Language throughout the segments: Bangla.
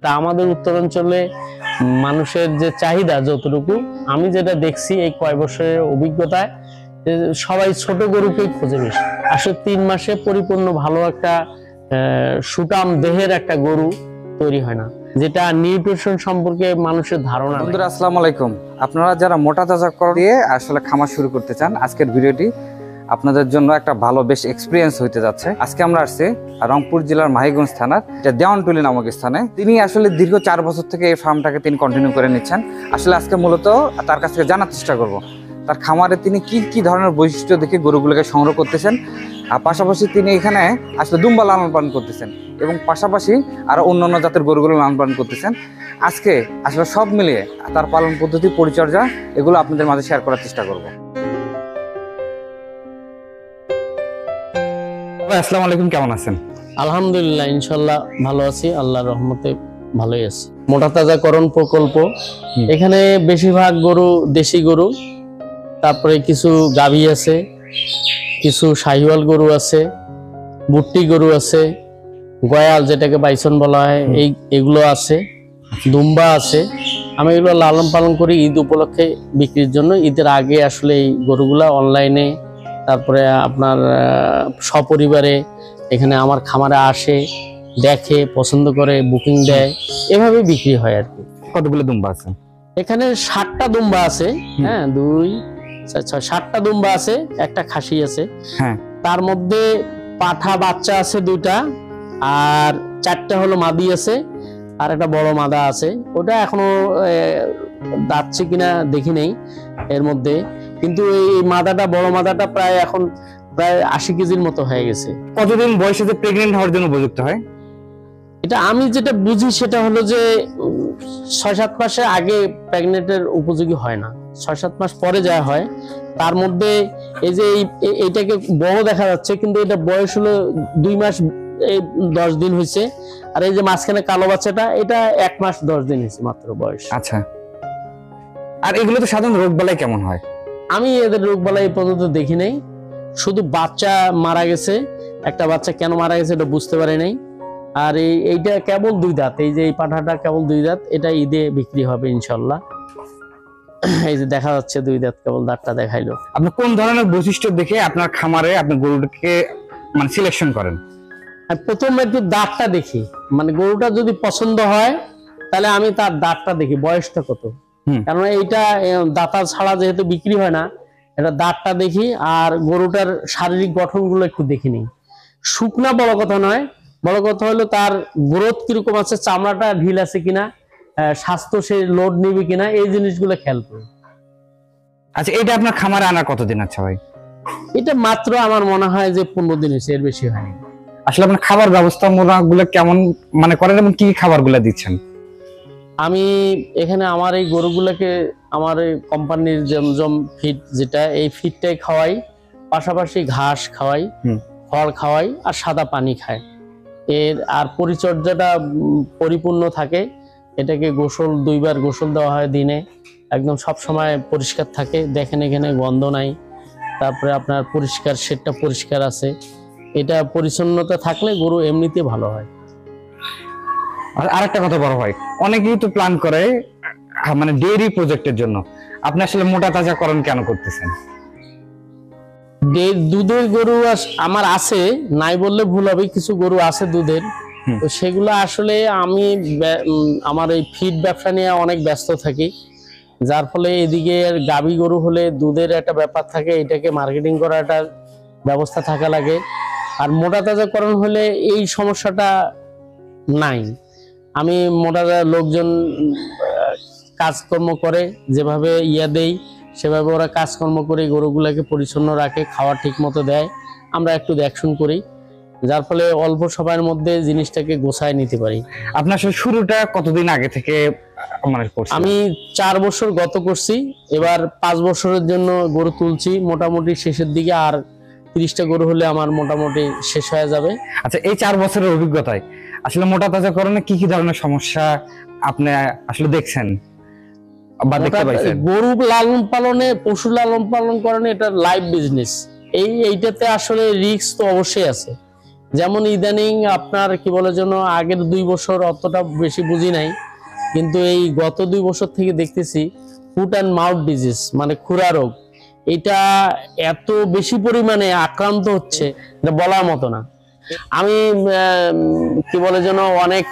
তা আমাদের উত্তরাঞ্চলে মানুষের যে চাহিদা যতটুকু আমি যেটা দেখছি এই কয় বছরের অভিজ্ঞতায়, সবাই ছোট গরুকেই খোঁজে বেশি। আসলে 3 মাসে পরিপূর্ণ ভালো একটা সুটাম দেহের একটা গরু তৈরি হয় না, যেটা নিউট্রিশন সম্পর্কে মানুষের ধারণা। বন্ধুরা আসসালামু আলাইকুম। আপনারা যারা মোটা তাজাকরণ দিয়ে আসলে খামার শুরু করতে চান, আজকের ভিডিওটি আপনাদের জন্য একটা ভালো বেশ এক্সপিরিয়েন্স হইতে যাচ্ছে। আজকে আমরা আসছি রংপুর জেলার মাহিগঞ্জ থানার দেওয়ানটুলি নামক স্থানে। তিনি আসলে দীর্ঘ 4 বছর থেকে এই ফার্মটাকে তিনি কন্টিনিউ করে নিচ্ছেন। আসলে আজকে মূলত তার কাছ থেকে জানার চেষ্টা করব তার খামারে তিনি কি কি ধরনের বৈশিষ্ট্য দেখে গরুগুলোকে সংগ্রহ করতেছেন, আর পাশাপাশি তিনি এখানে আসলে দুম্বা লালন পালন করতেছেন এবং পাশাপাশি আরো অন্যান্য জাতের গরুগুলো লালন পালন করতেছেন। আজকে আসলে সব মিলিয়ে তার পালন পদ্ধতি, পরিচর্যা এগুলো আপনাদের মাঝে শেয়ার করার চেষ্টা করব। আসসালামু আলাইকুম, কেমন আছেন? আলহামদুলিল্লাহ, ইনশাল্লাহ ভালো আছি, আল্লাহর রহমতে ভালোই আছি। মোটা তাজাকরণ প্রকল্প, এখানে বেশিরভাগ গরু দেশি গরু, তারপরে কিছু গাভী আছে, কিছু শাহিওয়াল গরু আছে, বুট্টি গরু আছে, গয়াল যেটাকে বাইসন বলা হয় এগুলো আছে, দুম্বা আছে। আমি এগুলো লালন পালন করি ঈদ উপলক্ষে বিক্রির জন্য। ঈদের আগে আসলে এই গরুগুলা অনলাইনে, তারপরে আপনার সপরিবারে এখানে আমার খামারে আসে, দেখে, পছন্দ করে, বুকিং দেয়, এভাবে বিক্রি হয় আর কি। কতগুলো দুম্বা আছে এখানে? 60টা দুম্বা আছে। হ্যাঁ, 2 4 6 7টা দুম্বা আছে, একটা খাসি আছে। হ্যাঁ, তার মধ্যে পাঠা বাচ্চা আছে 2টা, আর 4টা হলো মাদি আছে, আর একটা বড় মাদা আছে। ওটা এখনো দাঁতছে কিনা দেখি নেই এর মধ্যে, কিন্তু এই মাদাটা, বড় মাদাটা প্রায় এখন প্রায় 80 কেজির মতো হয়ে গেছে। কতদিন বয়সে যে প্রেগনেন্ট হওয়ার জন্য উপযুক্ত হয়? এটা আমি যেটা বুঝি সেটা হলো যে 6-7 মাসের আগে প্রেগনেন্টের উপযোগী হয় না, 6-7 মাস পরে যা হয়। তার মধ্যে এই যে এইটাকে বড় দেখা যাচ্ছে, কিন্তু এটা বয়স হলো 2 মাস 10 দিন হয়েছে। আর এই যে মাঝখানে কালো বাচ্চাটা, এটা 1 মাস 10 দিন হয়েছে মাত্র বয়স। আচ্ছা, আর এগুলো তো সাধারণ রোগ বালাই কেমন হয়? আমি এদের রোগ বালাই পর্যন্ত দেখি নাই, শুধু বাচ্চা মারা গেছে। একটা বাচ্চা কেন মারা গেছে এটা বুঝতে পারি নাই। আর এইটা কেবল 2 দাঁত, এই যে এই পাঠাটা কেবল 2 দাঁত, এটা ঈদে বিক্রি হবে ইনশাল্লাহ। এই যে দেখা যাচ্ছে 2 দাঁত, কেবল দাঁতটা দেখাইলো। আপনি কোন ধরনের বৈশিষ্ট্য দেখে আপনার খামারে আপনি গরুটাকে মানে সিলেকশন করেন? আর প্রথমে একটু দাঁতটা দেখি, মানে গরুটা যদি পছন্দ হয় তাহলে আমি তার দাঁতটা দেখি, বয়সটা কত। কারণ এইটা দাঁতা ছাড়া যেহেতু বিক্রি হয় না, এটা দাঁতটা দেখি। আর গরুটার শারীরিক গঠনগুলো একটু দেখে নিই। শুকনা বড় কথা নয়, বড় কথা হলো তার গ্রোথ কিরকম আছে, চামড়াটা ঢিল আছে কিনা, স্বাস্থ্য সে লোড নিবে কিনা, এই জিনিসগুলো খেয়াল করি। আচ্ছা, এটা আপনার খামারে আনা কতদিন? আচ্ছা ভাই, এটা মাত্র আমার মনে হয় যে 15 দিন হয়েছে, এর বেশি হয়নি। আসলে আপনার খাবার ব্যবস্থা গুলো কেমন মানে করেন এবং কি খাবার গুলা দিচ্ছেন? আমি এখানে আমার এই গরুগুলোকে আমার এই কোম্পানির জমজম ফিড, যেটা এই ফিডটাই খাওয়াই, পাশাপাশি ঘাস খাওয়াই, খড় খাওয়াই, আর সাদা পানি খায়। আর পরিচর্যাটা পরিপূর্ণ থাকে। এটাকে গোসল 2 বার গোসল দেওয়া হয় দিনে, একদম সব সময় পরিষ্কার থাকে। দেখেন এখানে গন্ধ নাই, তারপরে আপনার পরিষ্কার, শেডটা পরিষ্কার আছে। এটা পরিচ্ছন্নতা থাকলে গরু এমনিতে ভালো হয়। আর একটা কথা বড় ভাই, অনেকেই তো প্ল্যান করে মানে ডেইরি প্রজেক্টের জন্য, আপনি আসলে মোটা তাজাকরণ কেন করতেছেন? দুধের গরু আমার আছে, নাই বললে ভুল হবে, কিছু গরু আছে দুধের। তো সেগুলো আসলে আমি আমার এই ফিড ব্যবসা নিয়ে অনেক ব্যস্ত থাকি, যার ফলে এদিকে গাভী গরু হলে দুধের একটা ব্যাপার থাকে, এটাকে মার্কেটিং করার একটা ব্যবস্থা থাকা লাগে। আর মোটা তাজাকরণ হলে এই সমস্যাটা নাই। আমি মোটা লোকজন কাজকর্ম করে, যেভাবে দেই সেভাবে ওরা কাজকর্ম করে গরুগুলাকে পরিচ্ছন্ন রাখে, খাওয়া ঠিক মতো দেয়, আমরা একটু দেখশুন করি, যার ফলে অল্প সময়ের মধ্যে জিনিসটাকে গোছায় নিতে পারি। আপনার শুরুটা কতদিন আগে থেকে মানে করছেন? আমি 4 বছর গত করছি, এবার 5 বছরের জন্য গরু তুলছি, মোটামুটি শেষের দিকে। আর 30টা গরু হলে আমার মোটামুটি শেষ হয়ে যাবে। আচ্ছা, এই 4 বছরের অভিজ্ঞতায় আসলে মোটা তাজাকরণে কি কি ধরনের সমস্যা আপনি আসলে দেখছেন বা দেখতে পাইছেন? গরু লালন পালনে, পশু লালন পালন করেন, এটা লাইভ বিজনেস। এইটাতে আসলে রিস্ক তো অবশ্যই আছে। যেমন ইদানিং আপনার কি বলে যেন আগের 2 বছর অতটা বেশি বুঝি নাই, কিন্তু এই গত 2 বছর থেকে দেখতেছি ফুট অ্যান্ড মাউথ ডিজিজ মানে খুরা রোগ, এটা এত বেশি পরিমাণে আক্রান্ত হচ্ছে এটা বলার মতো না। আমি কি বলে যেন অনেক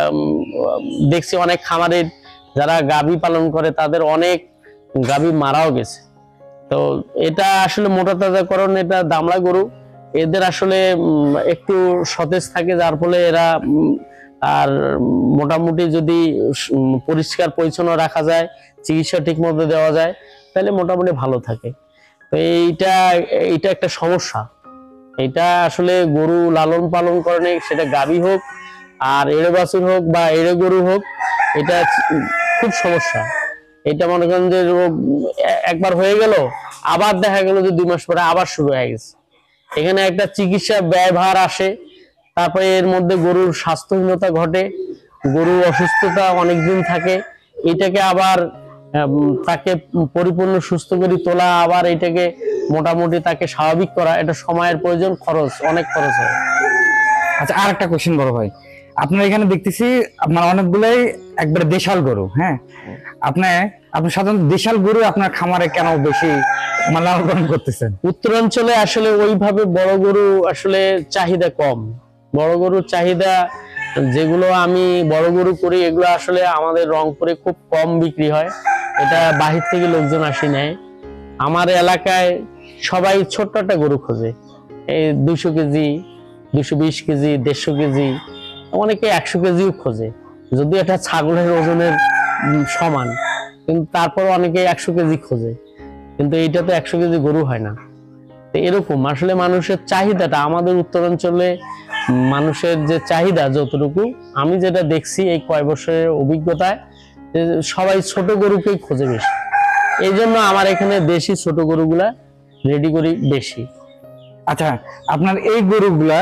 দেখছি অনেক খামারের যারা গাভী পালন করে তাদের অনেক গাভী মারাও গেছে। তো এটা আসলে মোটা তাজাকরণ, এটা দামড়া গরু, এদের আসলে একটু সতেজ থাকে, যার ফলে এরা আর মোটামুটি যদি পরিষ্কার পরিচ্ছন্ন রাখা যায়, চিকিৎসা ঠিক মতো দেওয়া যায়, তাহলে মোটামুটি ভালো থাকে। তো এইটা একটা সমস্যা। এটা আসলে গরু লালন পালন করণে, সেটা গাভী হোক আর এড়ে বাছুর হোক বা এড়ে গরু হোক, এটা খুব সমস্যা। এটা মনে করেন যে রোগ একবার হয়ে গেল, আবার দেখা গেল যে 2 মাস পরে আবার শুরু হয়ে গেছে। এখানে একটা চিকিৎসা ব্যয়ভার আসে, তারপরে এর মধ্যে গরুর স্বাস্থ্যহীনতা ঘটে, গরু অসুস্থতা অনেকদিন থাকে, এটাকে আবার তাকে পরিপূর্ণ সুস্থ করে তোলা, আবার এটাকে মোটামুটি তাকে স্বাভাবিক করা, এটা সময়ের প্রয়োজন, খরচ, অনেক খরচ হয়। আচ্ছা, আর একটা কোশ্চেন বড় ভাই, আপনার এখানে দেখতেছি আপনার অনেকগুলাই একবারে দেশাল গরু। হ্যাঁ, আপনি সাধারণত দেশাল গরু আপনার খামারে কেন বেশি লালন পালন করতেছেন? উত্তরাঞ্চলে আসলে ওইভাবে বড় গরু আসলে চাহিদা কম। বড় গরুর চাহিদা, যেগুলো আমি বড় গরু করি, এগুলো আসলে আমাদের রংপুরে খুব কম বিক্রি হয়, এটা বাহির থেকে লোকজন আসি নেয়। আমার এলাকায় সবাই ছোট্ট একটা গরু খোঁজে, এই 200 কেজি, 220 কেজি, 150 কেজি, অনেকে 100 কেজিও খোঁজে, যদি এটা ছাগলের ওজনের সমান, কিন্তু তারপর অনেকে 100 কেজি খোঁজে, কিন্তু এইটা তো 100 কেজি গরু হয় না। তো এরকম আসলে মানুষের চাহিদাটা, আমাদের উত্তরাঞ্চলে মানুষের যে চাহিদা যতটুকু, আমি যেটা দেখছি এই কয় বছরের অভিজ্ঞতায়, সবাই ছোট গরুকেই খোঁজে বেশি। এই জন্য আমার এখানে দেশি ছোট গরুগুলা রেডি করি বেশি। আচ্ছা, আপনার এই গরুগুলা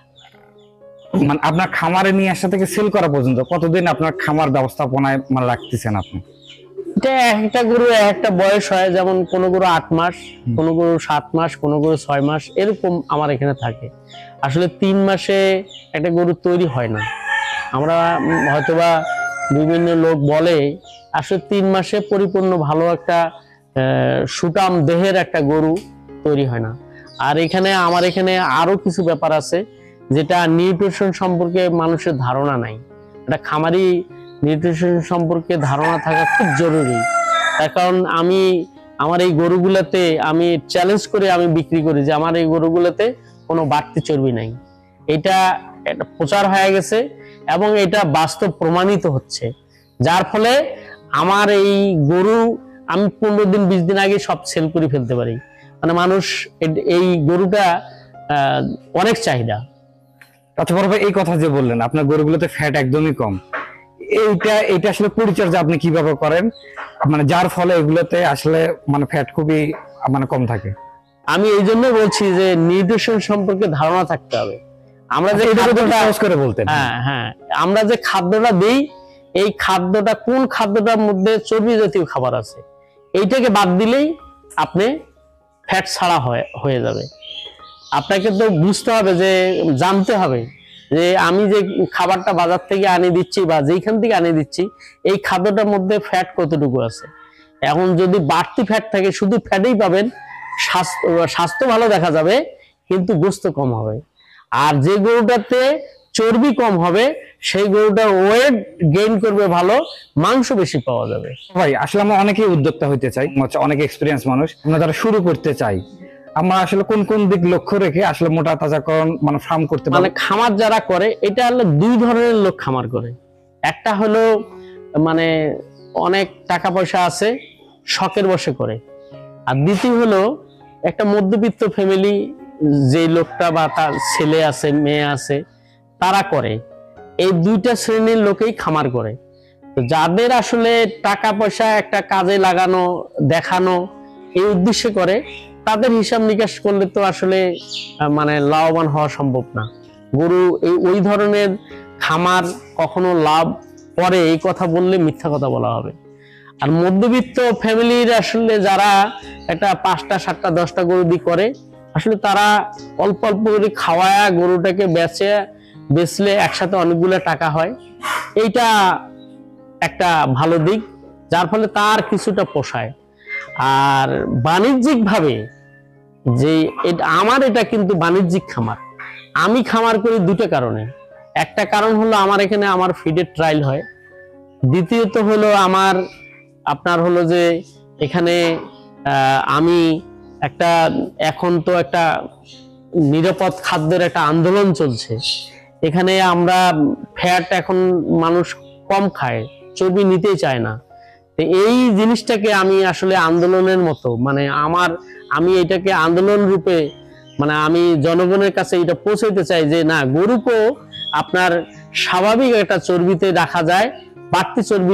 মানে আপনার খামারে নিয়ে আসা থেকে সেল করা পর্যন্ত কতদিন আপনার খামার ব্যবস্থাপনায় রাখতেছেন আপনি? এটা একটা গরু একটা বয়স হয়, যেমন কোনো গরু 8 মাস, কোনো গরু 7 মাস, কোনো গরু 6 মাস, এরকম আমার এখানে থাকে। আসলে 3 মাসে একটা গরু তৈরি হয় না। আমরা হয়তোবা বিভিন্ন লোক বলে আসলে 3 মাসে পরিপূর্ণ ভালো একটা সুটাম দেহের একটা গরু তৈরি হয় না। আর আমার এখানে আরো কিছু ব্যাপার আছে, যেটা নিউট্রিশন সম্পর্কে মানুষের ধারণা নাই। এটা খামারি নিউট্রিশন সম্পর্কে ধারণা থাকা খুব জরুরি। তার কারণ আমার এই গরুগুলোতে আমি চ্যালেঞ্জ করে আমি বিক্রি করি যে আমার এই গরুগুলোতে কোনো বাড়তি চর্বি নাই। এটা প্রচার হয়ে গেছে এবং এটা বাস্তব প্রমাণিত হচ্ছে, যার ফলে আমার এই গরু আমি 15 দিন 20 দিন আগে সব সেল করে ফেলতে পারি। মানে মানুষ এই গরুটা অনেক চাহিদা। আচ্ছা বড় ভাই, এই কথা যে বললেন আপনার গরুগুলোতে ফ্যাট একদমই কম, এইটা আসলে পরিচর্যা আপনি কিভাবে করেন, মানে যার ফলে এগুলোতে আসলে ফ্যাট খুবই কম থাকে? আমি এই জন্য বলছি যে নিউট্রিশন সম্পর্কে ধারণা থাকতে হবে। আমরা যে করে বলতেন, হ্যাঁ আমরা যে খাদ্যটা দেই, এই খাদ্যটা কোন খাদ্যটার মধ্যে চর্বি জাতীয় খাবার আছে, এইটাকে বাদ দিলেই আপনি ফ্যাট ছাড়া হয়ে যাবে। আপনাকে তো বুঝতে হবে, যে জানতে হবে যে আমি যে খাবারটা বাজার থেকে আনি দিচ্ছি বা যেখান থেকে আনি দিচ্ছি, এই খাদ্যটার মধ্যে ফ্যাট কতটুকু আছে। এখন যদি বাড়তি ফ্যাট থাকে, শুধু ফ্যাটেই পাবেন, স্বাস্থ্য ভালো দেখা যাবে কিন্তু গোস্ত কম হবে। আর যে গরুটাতে চর্বি কম হবে সেই গরুটা ওয়েট গেইন করবে ভালো, মাংস বেশি পাওয়া যাবে। ভাই আসলে আমরা অনেকেই উদ্যোক্তা হইতে চাই, অনেক এক্সপিরিয়েন্স মানুষ, আমরা যারা শুরু করতে চাই, আমরা আসলে কোন কোন দিক লক্ষ্য রেখে আসলে মোটা তাজাকরণ ফার্ম করতে পারি? খামার যারা করে, এটা হলো 2 ধরনের লোক খামার করে। একটা হলো অনেক টাকা পয়সা আছে, শখের বশে করে। আর দ্বিতীয় হলো একটা মধ্যবিত্ত ফ্যামিলি, যে লোকটা বা তার ছেলে আছে, মেয়ে আছে, তারা করে। এই 2টা শ্রেণীর লোকেই খামার করে। তো যাদের আসলে টাকা পয়সা একটা কাজে লাগানো, দেখানো, এই উদ্দেশ্যে করে, তাদের হিসাব নিকাশ করলে তো আসলে লাভবান হওয়া সম্ভব না। গরু ওই ধরনের খামার কখনো লাভ করে, এই কথা বললে মিথ্যা কথা বলা হবে। আর মধ্যবিত্ত ফ্যামিলির আসলে যারা একটা 5টা 7টা 10টা গরু দিয়ে করে, আসলে তারা অল্প অল্প করে খাওয়ায় গরুটাকে বেচলে একসাথে অনেকগুলো টাকা হয়, এইটা একটা ভালো দিক, যার ফলে তার কিছুটা পোষায়। আর বাণিজ্যিক ভাবে যে আমার এটা কিন্তু বাণিজ্যিক খামার। আমি খামার করি দুটো কারণে। একটা কারণ হলো আমার এখানে আমার ফিডের ট্রায়াল হয়, দ্বিতীয়ত হলো আপনার হলো যে এখানে আমি এখন তো একটা নিরাপদ খাদ্যের একটা আন্দোলন চলছে। এখানে আমরা ফ্যাট এখন মানুষ কম খায়, চর্বি নিতেই চায় না। তো এই জিনিসটাকে আমি আসলে আন্দোলনের মতো আমি এটাকে আন্দোলন রূপে আমি জনগণের কাছে এটা পৌঁছাইতে চাই যে না, গরুকেও আপনার স্বাভাবিক একটা চর্বিতে রাখা যায়, বাড়তি চর্বি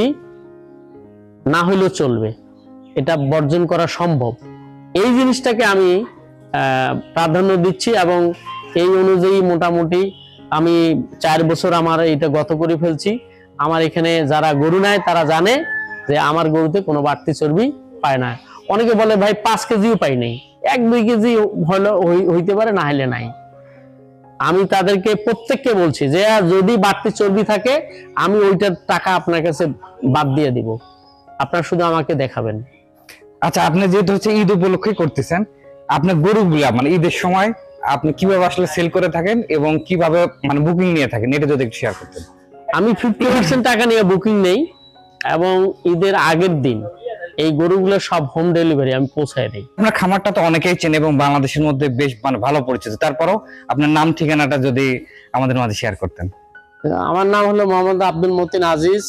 না হইলেও চলবে, এটা বর্জন করা সম্ভব। এই জিনিসটাকে আমি প্রাধান্য দিচ্ছি এবং এই অনুযায়ী মোটামুটি আমি 4 বছর আমার এটা গত করে ফেলছি। আমার এখানে যারা গরু নেয় তারা জানে যে আমার গরুতে কোনো বাড়তি চর্বি পায় না। অনেকে বলে ভাই 5 কেজিও পাই নাই, 1-2 কেজি হইতে পারে, না হলে নাই। আমি তাদেরকে প্রত্যেককে বলছি যে যদি বাড়তি চর্বি থাকে আমি ওইটার টাকা আপনার কাছে বাদ দিয়ে দিব, আপনার শুধু আমাকে দেখাবেন। আচ্ছা, আপনি যেহেতু ঈদ উপলক্ষে করতেছেন, আপনার গরুগুলা ঈদের সময় আপনি কিভাবে আসলে সেল করে থাকেন এবং কিভাবে বুকিং নিয়ে থাকেন, এটা যদি একটু শেয়ার করতেন। আমি 50% টাকা নিয়ে বুকিং নেই এবং ঈদের আগের দিন এই গরুগুলো সব হোম ডেলিভারি আমি পৌঁছায় দিই। আপনার খামারটা তো অনেকেই চেনে এবং বাংলাদেশের মধ্যে বেশ ভালো পরিচিত, তারপরও আপনার নাম ঠিকানাটা যদি আমাদের মাঝে শেয়ার করতেন। আমার নাম হলো মোহাম্মদ আব্দুল মতিন আজিজ,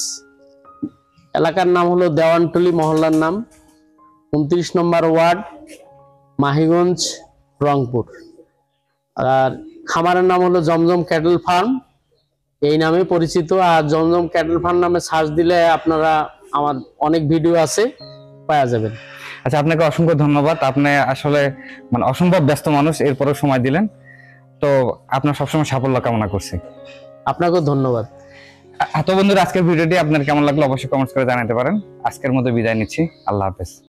এলাকার নাম হলো দেওয়ানটুলি, মহল্লার নাম 29 নম্বর ওয়ার্ড, মাহিগঞ্জ, রংপুর। আর খামারের নাম হলো জমজম ক্যাটল ফার্ম, এই নামে পরিচিত। আর জমজম ক্যাটল ফার্ম নামে সার্চ দিলে আপনারা আমার অনেক ভিডিও আছে, পাওয়া যাবেন। আচ্ছা, আপনাকে অসংখ্য ধন্যবাদ। আপনি আসলে অসম্ভব ব্যস্ত মানুষ, এরপরও সময় দিলেন, তো আপনার সবসময় সাফল্য কামনা করছি। আপনাকেও ধন্যবাদ। তো বন্ধুরা, আজকের ভিডিওটি আপনার কেমন লাগলো অবশ্যই কমেন্টস করে জানাতে পারেন। আজকের মতো বিদায় নিচ্ছি, আল্লাহ হাফেজ।